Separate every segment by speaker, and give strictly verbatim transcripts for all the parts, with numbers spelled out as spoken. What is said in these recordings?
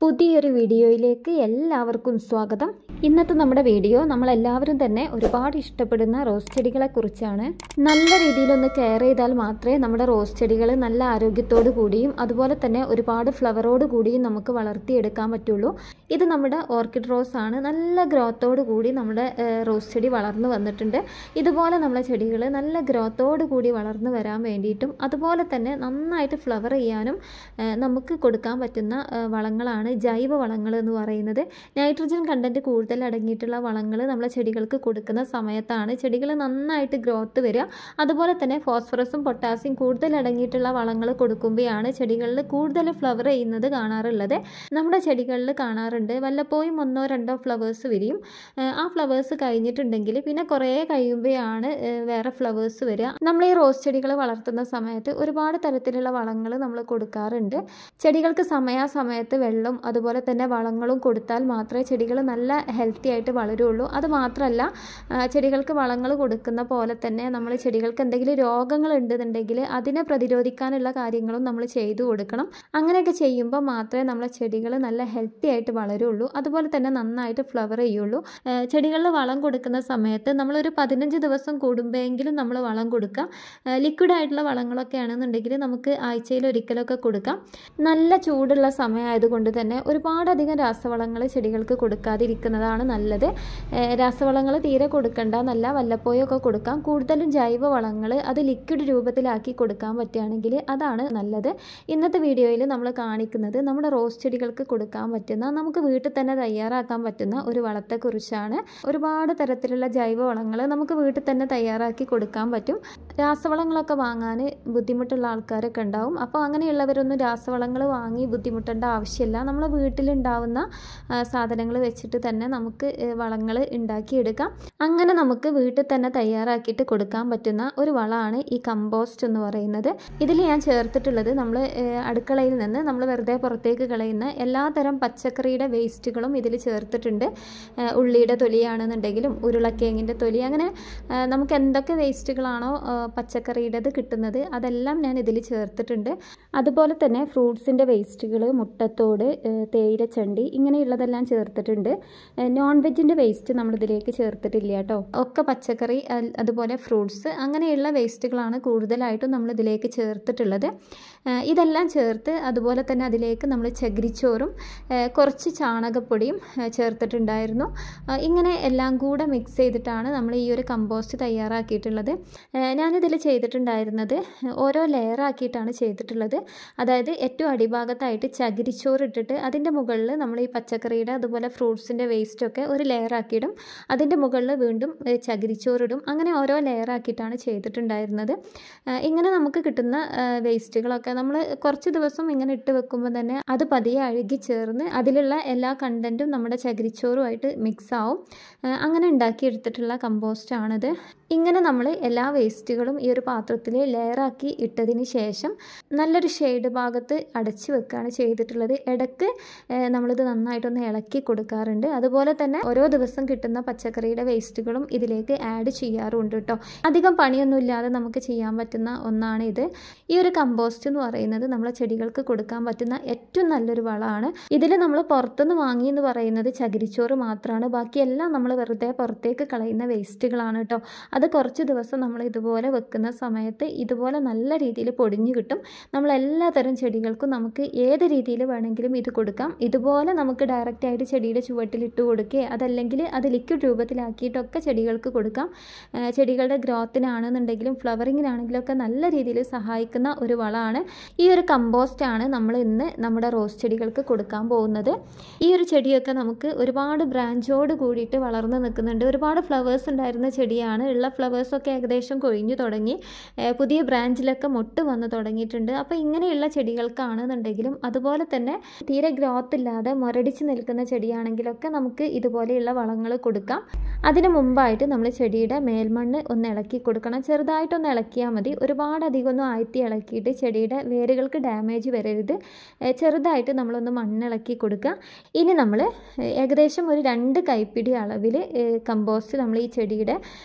Speaker 1: പുതിയൊരു വീഡിയോയിലേക്ക് എല്ലാവർക്കും സ്വാഗതം. ഇന്നത്തെ നമ്മുടെ വീഡിയോ നമ്മളെല്ലാവരും തന്നെ ഒരുപാട് ഇഷ്ടപ്പെടുന്ന റോസ് ചെടികളെ കുറിച്ചാണ്. നല്ല രീതിയിലൊന്ന് കെയർ ചെയ്താൽ മാത്രമേ നമ്മുടെ റോസ് ചെടികൾ നല്ല ആരോഗ്യത്തോടു കൂടിയും അതുപോലെ തന്നെ ഒരുപാട് ഫ്ലവറോട് കൂടിയും നമുക്ക് വളർത്തിയെടുക്കാൻ പറ്റുള്ളൂ. ഇത് നമ്മുടെ ഓർക്കിഡ് റോസ് ആണ്. നല്ല ഗ്രോത്തോടു കൂടി നമ്മുടെ റോസ് ചെടി വളർന്നു വന്നിട്ടുണ്ട്. ഇതുപോലെ നമ്മളെ ചെടികൾ നല്ല ഗ്രോത്തോടു കൂടി വളർന്നു വരാൻ വേണ്ടിയിട്ടും അതുപോലെ തന്നെ നന്നായിട്ട് ഫ്ലവർ ചെയ്യാനും നമുക്ക് കൊടുക്കാൻ പറ്റുന്ന വളങ്ങളാണ് ജൈവ വളങ്ങൾ എന്ന് പറയുന്നത്. നൈട്രജൻ കണ്ടന്റ് കൂടുതൽ അടങ്ങിയിട്ടുള്ള വളങ്ങൾ നമ്മളെ ചെടികൾക്ക് കൊടുക്കുന്ന സമയത്താണ് ചെടികൾ നന്നായിട്ട് ഗ്രോത്ത് വരിക. അതുപോലെ തന്നെ ഫോസ്ഫറസും പൊട്ടാസ്യം കൂടുതൽ അടങ്ങിയിട്ടുള്ള വളങ്ങൾ കൊടുക്കുമ്പോഴാണ് ചെടികളിൽ കൂടുതൽ ഫ്ലവർ ചെയ്യുന്നത് കാണാറുള്ളത്. നമ്മുടെ ചെടികളിൽ കാണാറുണ്ട് വല്ലപ്പോഴും ഒന്നോ രണ്ടോ ഫ്ലവേഴ്സ് വരും. ആ ഫ്ലവേഴ്സ് കഴിഞ്ഞിട്ടുണ്ടെങ്കിൽ പിന്നെ കുറേ കഴിയുമ്പോഴാണ് വേറെ ഫ്ലവേഴ്സ് വരിക. നമ്മൾ ഈ റോസ് ചെടികൾ വളർത്തുന്ന സമയത്ത് ഒരുപാട് തരത്തിലുള്ള വളങ്ങൾ നമ്മൾ കൊടുക്കാറുണ്ട്. ചെടികൾക്ക് സമയാസമയത്ത് വെള്ളം അതുപോലെ തന്നെ വളങ്ങളും കൊടുത്താൽ മാത്രമേ ചെടികൾ നല്ല ഹെൽത്തി ആയിട്ട് വളരുള്ളൂ. അത് മാത്രമല്ല, ചെടികൾക്ക് വളങ്ങൾ കൊടുക്കുന്ന പോലെ തന്നെ നമ്മൾ ചെടികൾക്ക് എന്തെങ്കിലും രോഗങ്ങൾ ഉണ്ടെന്നുണ്ടെങ്കിൽ അതിനെ പ്രതിരോധിക്കാനുള്ള കാര്യങ്ങളും നമ്മൾ ചെയ്തു കൊടുക്കണം. അങ്ങനെയൊക്കെ ചെയ്യുമ്പോൾ മാത്രമേ നമ്മളെ ചെടികൾ നല്ല ഹെൽത്തി ആയിട്ട് വളരുള്ളൂ. അതുപോലെ തന്നെ നന്നായിട്ട് ഫ്ലവർ ചെയ്യുള്ളൂ. ചെടികളിൽ വളം കൊടുക്കുന്ന സമയത്ത് നമ്മളൊരു പതിനഞ്ച് ദിവസം കൂടുമ്പോഴെങ്കിലും നമ്മൾ വളം കൊടുക്കുക. ലിക്വിഡ് ആയിട്ടുള്ള വളങ്ങളൊക്കെ ആണെന്നുണ്ടെങ്കിൽ നമുക്ക് ആഴ്ചയിൽ ഒരിക്കലൊക്കെ കൊടുക്കാം. നല്ല ചൂടുള്ള സമയമായതുകൊണ്ട് തന്നെ ഒരുപാടധികം രാസവളങ്ങൾ ചെടികൾക്ക് കൊടുക്കാതിരിക്കുന്നതാണ് നല്ലത്. രാസവളങ്ങൾ തീരെ കൊടുക്കണ്ട എന്നല്ല, വല്ലപ്പോഴൊക്കെ കൊടുക്കാം. കൂടുതലും ജൈവ വളങ്ങൾ അത് ലിക്വിഡ് രൂപത്തിലാക്കി കൊടുക്കാൻ പറ്റുകയാണെങ്കിൽ അതാണ് നല്ലത്. ഇന്നത്തെ വീഡിയോയിൽ നമ്മൾ കാണിക്കുന്നത് നമ്മുടെ റോസ് ചെടികൾക്ക് കൊടുക്കാൻ പറ്റുന്ന, നമുക്ക് വീട്ടിൽ തന്നെ തയ്യാറാക്കാൻ പറ്റുന്ന ഒരു വളത്തെക്കുറിച്ചാണ്. ഒരുപാട് തരത്തിലുള്ള ജൈവ വളങ്ങൾ നമുക്ക് വീട്ടിൽ തന്നെ തയ്യാറാക്കി കൊടുക്കാൻ പറ്റും. രാസവളങ്ങളൊക്കെ വാങ്ങാൻ ബുദ്ധിമുട്ടുള്ള ആൾക്കാരൊക്കെ ഉണ്ടാവും. അപ്പോൾ അങ്ങനെയുള്ളവരൊന്നും രാസവളങ്ങൾ വാങ്ങി ബുദ്ധിമുട്ടേണ്ട ആവശ്യമില്ല. നമ്മൾ വീട്ടിലുണ്ടാവുന്ന സാധനങ്ങൾ വെച്ചിട്ട് തന്നെ നമുക്ക് വളങ്ങൾ ഉണ്ടാക്കിയെടുക്കാം. അങ്ങനെ നമുക്ക് വീട്ടിൽ തന്നെ തയ്യാറാക്കിയിട്ട് കൊടുക്കാൻ പറ്റുന്ന ഒരു വളമാണ് ഈ കമ്പോസ്റ്റ് എന്ന് പറയുന്നത്. ഇതിൽ ഞാൻ ചേർത്തിട്ടുള്ളത് നമ്മൾ അടുക്കളയിൽ നിന്ന് നമ്മൾ വെറുതെ പുറത്തേക്ക് കളയുന്ന എല്ലാതരം പച്ചക്കറിയുടെ വേസ്റ്റുകളും ഇതിൽ ചേർത്തിട്ടുണ്ട്. ഉള്ളിയുടെ തൊലിയാണെന്നുണ്ടെങ്കിലും ഉരുളക്കിഴങ്ങിൻ്റെ തൊലി, അങ്ങനെ നമുക്ക് എന്തൊക്കെ വേസ്റ്റുകളാണോ പച്ചക്കറിയുടേത് കിട്ടുന്നത് അതെല്ലാം ഞാൻ ഇതിൽ ചേർത്തിട്ടുണ്ട്. അതുപോലെ തന്നെ ഫ്രൂട്ട്സിൻ്റെ വേസ്റ്റുകൾ, മുട്ടത്തോട്, തേയിലച്ചണ്ടി, ഇങ്ങനെയുള്ളതെല്ലാം ചേർത്തിട്ടുണ്ട്. നോൺ വെജിൻ്റെ വേസ്റ്റ് നമ്മളിതിലേക്ക് ചേർത്തിട്ടില്ല കേട്ടോ. ഒക്കെ പച്ചക്കറി അതുപോലെ ഫ്രൂട്ട്സ് അങ്ങനെയുള്ള വേസ്റ്റുകളാണ് കൂടുതലായിട്ടും നമ്മളിതിലേക്ക് ചേർത്തിട്ടുള്ളത്. ഇതെല്ലാം ചേർത്ത് അതുപോലെ തന്നെ അതിലേക്ക് നമ്മൾ ചകിരിച്ചോറും കുറച്ച് ചാണകപ്പൊടിയും ചേർത്തിട്ടുണ്ടായിരുന്നു. ഇങ്ങനെ എല്ലാം കൂടെ മിക്സ് ചെയ്തിട്ടാണ് നമ്മൾ ഈ ഒരു കമ്പോസ്റ്റ് തയ്യാറാക്കിയിട്ടുള്ളത്. ഞാനിതിൽ ചെയ്തിട്ടുണ്ടായിരുന്നത് ഓരോ ലെയറാക്കിയിട്ടാണ് ചെയ്തിട്ടുള്ളത്. അതായത് ഏറ്റവും അടിഭാഗത്തായിട്ട് ചകിരിച്ചോറ് ഇട്ടിട്ട് അതിൻ്റെ മുകളിൽ നമ്മൾ ഈ പച്ചക്കറിയുടെ അതുപോലെ ഫ്രൂട്ട്സിൻ്റെ വേസ്റ്റൊക്കെ ഒരു ലെയറാക്കിയിടും. അതിൻ്റെ മുകളിൽ വീണ്ടും ചകിരിച്ചോറിടും. അങ്ങനെ ഓരോ ലെയറാക്കിയിട്ടാണ് ചെയ്തിട്ടുണ്ടായിരുന്നത്. ഇങ്ങനെ നമുക്ക് കിട്ടുന്ന വേസ്റ്റുകളൊക്കെ നമ്മൾ കുറച്ച് ദിവസം ഇങ്ങനെ ഇട്ട് വെക്കുമ്പോൾ തന്നെ അത് പതിയെ അഴുകി ചേർന്ന് അതിലുള്ള എല്ലാ കണ്ടൻറ്റും നമ്മുടെ ചകിരിച്ചോറുമായിട്ട് മിക്സ് ആവും. അങ്ങനെ ഉണ്ടാക്കിയെടുത്തിട്ടുള്ള കമ്പോസ്റ്റാണിത്. ഇങ്ങനെ നമ്മൾ എല്ലാ വേസ്റ്റുകളും ഈ ഒരു പാത്രത്തിൽ ലെയറാക്കി ഇട്ടതിന് ശേഷം നല്ലൊരു ഷെയ്ഡ് ഭാഗത്ത് അടച്ചു വെക്കുകയാണ് ചെയ്തിട്ടുള്ളത്. ഇടയ്ക്ക് നമ്മളിത് നന്നായിട്ടൊന്ന് ഇളക്കി കൊടുക്കാറുണ്ട്. അതുപോലെ തന്നെ ഓരോ ദിവസം കിട്ടുന്ന പച്ചക്കറിയുടെ വേസ്റ്റുകളും ഇതിലേക്ക് ആഡ് ചെയ്യാറുണ്ട് കേട്ടോ. അധികം പണിയൊന്നും ഇല്ലാതെ നമുക്ക് ചെയ്യാൻ പറ്റുന്ന ഒന്നാണ് ഇത്. ഈ ഒരു കമ്പോസ്റ്റ് എന്ന് പറയുന്നത് നമ്മളെ ചെടികൾക്ക് കൊടുക്കാൻ പറ്റുന്ന ഏറ്റവും നല്ലൊരു വളമാണ്. ഇതിൽ നമ്മൾ പുറത്തുനിന്ന് വാങ്ങി എന്ന് പറയുന്നത് ചകിരിച്ചോറ് മാത്രമാണ്. ബാക്കിയെല്ലാം നമ്മൾ വെറുതെ പുറത്തേക്ക് കളയുന്ന വേസ്റ്റുകളാണ് കേട്ടോ. അത് കുറച്ച് ദിവസം നമ്മൾ ഇതുപോലെ വെക്കുന്ന സമയത്ത് ഇതുപോലെ നല്ല രീതിയിൽ പൊടിഞ്ഞു കിട്ടും. നമ്മളെല്ലാ തരം ചെടികൾക്കും നമുക്ക് ഏത് രീതിയിൽ വേണമെങ്കിലും ഇത് കൊടുക്കാം. ഇതുപോലെ നമുക്ക് ഡയറക്റ്റായിട്ട് ചെടിയുടെ ചുവട്ടിലിട്ട് കൊടുക്കുക, അതല്ലെങ്കിൽ അത് ലിക്വിഡ് രൂപത്തിലാക്കിയിട്ടൊക്കെ ചെടികൾക്ക് കൊടുക്കാം. ചെടികളുടെ ഗ്രോത്തിനാണെന്നുണ്ടെങ്കിലും ഫ്ലവറിങ്ങിനാണെങ്കിലും ഒക്കെ നല്ല രീതിയിൽ സഹായിക്കുന്ന ഒരു വളമാണ്. ഈ ഒരു കമ്പോസ്റ്റാണ് നമ്മൾ ഇന്ന് നമ്മുടെ റോസ് ചെടികൾക്ക് കൊടുക്കാൻ പോകുന്നത്. ഈ ഒരു ചെടിയൊക്കെ നമുക്ക് ഒരുപാട് ബ്രാഞ്ചോട് കൂടിയിട്ട് വളർന്ന് നിൽക്കുന്നുണ്ട്. ഒരുപാട് ഫ്ലവേഴ്സ് ഉണ്ടായിരുന്ന ചെടിയാണ്. ഉള്ള ഫ്ലവേഴ്സൊക്കെ ഏകദേശം കൊഴിഞ്ഞു തുടങ്ങി. പുതിയ ബ്രാഞ്ചിലൊക്കെ മൊട്ട് വന്ന് തുടങ്ങിയിട്ടുണ്ട്. അപ്പോൾ ഇങ്ങനെയുള്ള ചെടികൾക്കാണെന്നുണ്ടെങ്കിലും അതുപോലെ തന്നെ തീരെ ഗ്രോത്ത് ഇല്ലാതെ മുരടിച്ച് നിൽക്കുന്ന ചെടിയാണെങ്കിലൊക്കെ നമുക്ക് ഇതുപോലെയുള്ള വളങ്ങൾ കൊടുക്കാം. അതിന് മുമ്പായിട്ട് നമ്മൾ ചെടിയുടെ മേൽമണ്ണ് ഒന്ന് ഇളക്കി കൊടുക്കണം. ചെറുതായിട്ടൊന്ന് ഇളക്കിയാൽ മതി. ഒരുപാട് അധികമൊന്നും ആഴ്ത്തി ഇളക്കിയിട്ട് ചെടിയുടെ വേരുകൾക്ക് ഡാമേജ് വരരുത്. ചെറുതായിട്ട് നമ്മളൊന്ന് മണ്ണിളക്കി കൊടുക്കുക. ഇനി നമ്മൾ ഏകദേശം ഒരു രണ്ട് കൈപ്പിടി അളവിൽ കമ്പോസ്റ്റ് നമ്മൾ ഈ ചെടിയുടെ ചുവ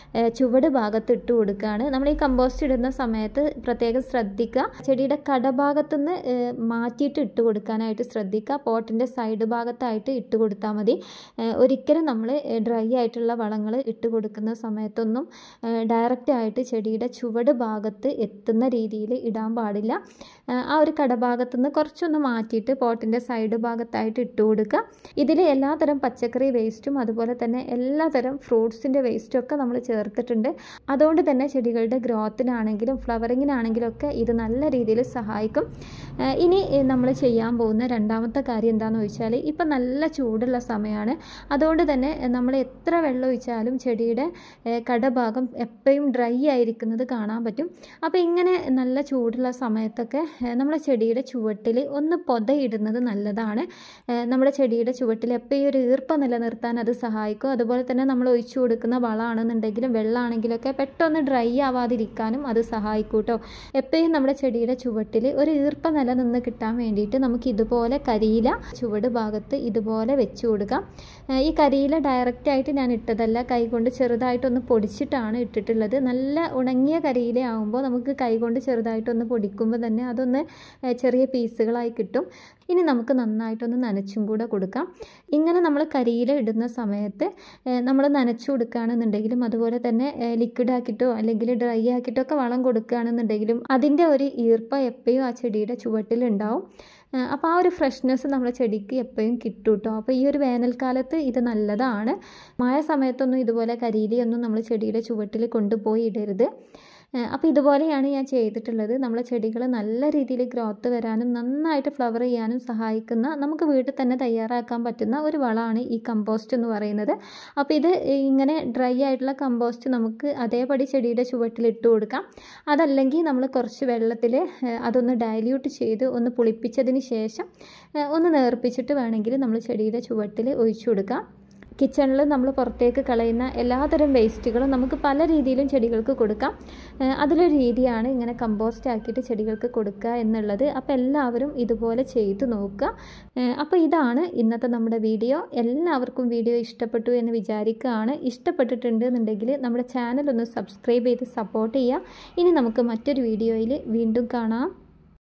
Speaker 1: ചുവട് ഭാഗത്ത് ഇട്ട് കൊടുക്കുകയാണ്. നമ്മൾ ഈ കമ്പോസ്റ്റ് ഇടുന്ന സമയത്ത് പ്രത്യേകം ശ്രദ്ധിക്കുക, ചെടിയുടെ കടഭാഗത്തുനിന്ന് മാറ്റിയിട്ട് ഇട്ട് കൊടുക്കാനായിട്ട് ശ്രദ്ധിക്കുക. പോട്ടിൻ്റെ സൈഡ് ഭാഗത്തായിട്ട് ഇട്ട് കൊടുത്താൽ മതി. ഒരിക്കലും നമ്മൾ ഡ്രൈ ആയിട്ടുള്ള വളങ്ങൾ ഇട്ട് കൊടുക്കുന്ന സമയത്തൊന്നും ഡയറക്റ്റ് ആയിട്ട് ചെടിയുടെ ചുവട് ഭാഗത്ത് എത്തുന്ന രീതിയിൽ ഇടാൻ പാടില്ല. ആ ഒരു കടഭാഗത്തുനിന്ന് കുറച്ചൊന്ന് മാറ്റിയിട്ട് പോട്ടിൻ്റെ സൈഡ് ഭാഗത്തായിട്ട് ഇട്ട് കൊടുക്കുക. ഇതിൽ എല്ലാതരം പച്ചക്കറി വേസ്റ്റും അതുപോലെ തന്നെ എല്ലാതരം ഫ്രൂട്ട്സിൻ്റെ വേസ്റ്റും ഒക്കെ നമ്മൾ ചേർത്തിട്ടുണ്ട്. അതുകൊണ്ട് തന്നെ ചെടികളുടെ ഗ്രോത്തിനാണെങ്കിലും ഫ്ലവറിങ്ങിനാണെങ്കിലും ഒക്കെ ഇത് നല്ല രീതിയിൽ സഹായിക്കും. ഇനി നമ്മൾ ചെയ്യാൻ പോകുന്ന രണ്ടാമത്തെ കാര്യം എന്താണെന്ന് ചോദിച്ചാൽ, ഇപ്പം നല്ല ചൂടുള്ള സമയമാണ്. അതുകൊണ്ട് തന്നെ നമ്മൾ എത്ര വെള്ളം ഒഴിച്ചാലും ചെടിയുടെ കടഭാഗം എപ്പോഴും ഡ്രൈ ആയിരിക്കുന്നത് കാണാൻ പറ്റും. അപ്പോൾ ഇങ്ങനെ നല്ല ചൂടുള്ള സമയത്തൊക്കെ നമ്മുടെ ചെടിയുടെ ചുവട്ടിൽ ഒന്ന് പൊതയിടുന്നത് നല്ലതാണ്. നമ്മുടെ ചെടിയുടെ ചുവട്ടിൽ എപ്പോഴും ഒരു ഈർപ്പം നിലനിർത്താൻ അത് സഹായിക്കും. അതുപോലെ തന്നെ നമ്മൾ ഒഴിച്ചു കൊടുക്കുന്ന വളമാണെന്നുണ്ടെങ്കിലും വെള്ളമാണെങ്കിലൊക്കെ പെട്ടെന്ന് ഡ്രൈ ആവാതിരിക്കാനും അത് സഹായിക്കും കേട്ടോ. എപ്പോഴും നമ്മുടെ ചെടിയുടെ ചുവട്ടിൽ ഒരു ഈർപ്പം നിലനിന്ന് കിട്ടാൻ വേണ്ടിയിട്ട് നമുക്ക് ഇതുപോലെ കരിയില ചുവട് ഭാഗത്ത് ഇതുപോലെ വെച്ച് കൊടുക്കാം. ഈ കരിയില ഡയറക്റ്റായിട്ട് ഞാൻ ഇട്ടതല്ല, കൈകൊണ്ട് ചെറുതായിട്ടൊന്ന് പൊടിച്ചിട്ടാണ് ഇട്ടിട്ടുള്ളത്. നല്ല ഉണങ്ങിയ കരിയില ആകുമ്പോൾ നമുക്ക് കൈകൊണ്ട് ചെറുതായിട്ടൊന്ന് പൊടിക്കുമ്പോൾ തന്നെ അതൊന്ന് ചെറിയ പീസുകളായി കിട്ടും. ഇനി നമുക്ക് നന്നായിട്ടൊന്ന് നനച്ചും കൂടെ കൊടുക്കാം. ഇങ്ങനെ നമ്മൾ കരിയില ഇടുന്ന സമയത്ത് നമ്മൾ നനച്ചു കൊടുക്കുകയാണെന്നുണ്ടെങ്കിലും അതുപോലെ തന്നെ ലിക്വിഡ് ആക്കിയിട്ടോ അല്ലെങ്കിൽ ഡ്രൈ ആക്കിയിട്ടോ ഒക്കെ വളം കൊടുക്കുകയാണെന്നുണ്ടെങ്കിലും അതിൻ്റെ ഒരു ഈർപ്പം എപ്പോഴും ആ ചെടിയുടെ ചുവട്ടിലുണ്ടാവും. അപ്പോൾ ആ ഒരു ഫ്രഷ്നെസ് നമ്മുടെ ചെടിക്ക് എപ്പോഴും കിട്ടും കേട്ടോ. അപ്പോൾ ഈ ഒരു വേനൽക്കാലത്ത് ഇത് നല്ലതാണ്. മഴ സമയത്തൊന്നും ഇതുപോലെ കരിയിലയൊന്നും നമ്മൾ ചെടിയുടെ ചുവട്ടിൽ കൊണ്ടുപോയി ഇടരുത്. അപ്പോൾ ഇതുപോലെയാണ് ഞാൻ ചെയ്തിട്ടുള്ളത്. നമ്മളെ ചെടികൾ നല്ല രീതിയിൽ ഗ്രോത്ത് വരാനും നന്നായിട്ട് ഫ്ലവർ ചെയ്യാനും സഹായിക്കുന്ന, നമുക്ക് വീട്ടിൽ തന്നെ തയ്യാറാക്കാൻ പറ്റുന്ന ഒരു വളമാണ് ഈ കമ്പോസ്റ്റ് എന്ന് പറയുന്നത്. അപ്പോൾ ഇത് ഇങ്ങനെ ഡ്രൈ ആയിട്ടുള്ള കമ്പോസ്റ്റ് നമുക്ക് അതേപടി ചെടിയുടെ ചുവട്ടിൽ ഇട്ട് കൊടുക്കാം. അതല്ലെങ്കിൽ നമ്മൾ കുറച്ച് വെള്ളത്തിൽ അതൊന്ന് ഡൈല്യൂട്ട് ചെയ്ത് ഒന്ന് പുളിപ്പിച്ചതിന് ശേഷം ഒന്ന് നേർപ്പിച്ചിട്ട് വേണമെങ്കിൽ നമ്മൾ ചെടിയുടെ ചുവട്ടിൽ ഒഴിച്ചു കൊടുക്കാം. കിച്ചണിൽ നമ്മൾ പുറത്തേക്ക് കളയുന്ന എല്ലാതരം വേസ്റ്റുകളും നമുക്ക് പല രീതിയിലും ചെടികൾക്ക് കൊടുക്കാം. അതിലൊരു രീതിയാണ് ഇങ്ങനെ കമ്പോസ്റ്റ് ആക്കിയിട്ട് ചെടികൾക്ക് കൊടുക്കുക എന്നുള്ളത്. അപ്പോൾ എല്ലാവരും ഇതുപോലെ ചെയ്ത് നോക്കുക. അപ്പോൾ ഇതാണ് ഇന്നത്തെ നമ്മുടെ വീഡിയോ. എല്ലാവർക്കും വീഡിയോ ഇഷ്ടപ്പെട്ടു എന്ന് വിചാരിക്കുകയാണ്. ഇഷ്ടപ്പെട്ടിട്ടുണ്ട് എന്നുണ്ടെങ്കിൽ നമ്മുടെ ചാനൽ ഒന്ന് സബ്സ്ക്രൈബ് ചെയ്ത് സപ്പോർട്ട് ചെയ്യുക. ഇനി നമുക്ക് മറ്റൊരു വീഡിയോയിൽ വീണ്ടും കാണാം.